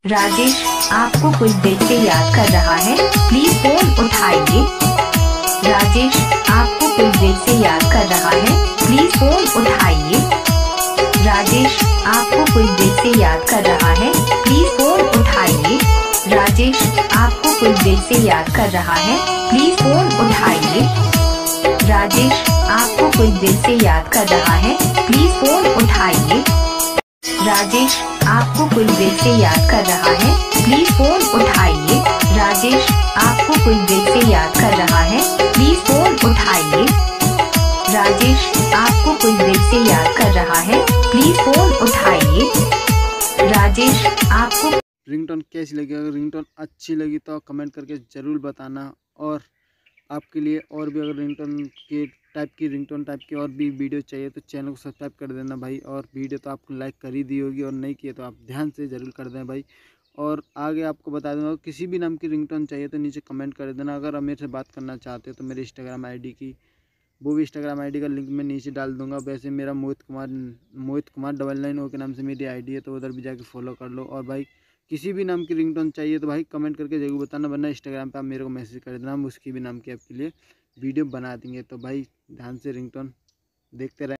राजेश आपको कुछ देर से याद कर रहा है, प्लीज फोन उठाइए। राजेश आपको कुछ देर से याद कर रहा है, प्लीज फोन उठाइए। राजेश आपको कुछ देर से याद कर रहा है, प्लीज फोन उठाइए। राजेश आपको कुछ देर से याद कर रहा है, प्लीज फोन उठाइए। राजेश आपको कुछ देर से याद कर रहा है, प्लीज फोन उठाइए। राजेश आपको कुछ देर से याद कर रहा है, प्लीज फोन उठाइए। राजेश आपको कुछ देर से याद कर रहा है, प्लीज फोन उठाइए। राजेश आपको कुछ देर से याद कर रहा है, प्लीज फोन उठाइए। राजेश आपको रिंगटोन कैसी लगी? अगर रिंगटोन अच्छी लगी तो कमेंट करके ज़रूर बताना, और आपके लिए और भी अगर रिंगटोन के टाइप की रिंगटोन टाइप की और भी वीडियो चाहिए तो चैनल को सब्सक्राइब कर देना भाई। और वीडियो तो आपको लाइक कर ही दी होगी, और नहीं किए तो आप ध्यान से ज़रूर कर दें भाई। और आगे आपको बता दूंगा, किसी भी नाम की रिंगटोन चाहिए तो नीचे कमेंट कर देना। अगर आप मेरे से बात करना चाहते हो तो मेरे इंस्टाग्राम आईडी की वो भी इंस्टाग्राम आईडी का लिंक मैं नीचे डाल दूंगा। वैसे मेरा मोहित कुमार 99 के नाम से मेरी आईडी है, तो उधर भी जाके फॉलो कर लो। और भाई किसी भी नाम की रिंगटोन चाहिए तो भाई कमेंट करके जरूर बताना, वरना इंस्टाग्राम पे आप मेरे को मैसेज कर देना, हम उसकी भी नाम की आपके लिए वीडियो बना देंगे। तो भाई ध्यान से रिंगटोन देखते रहें।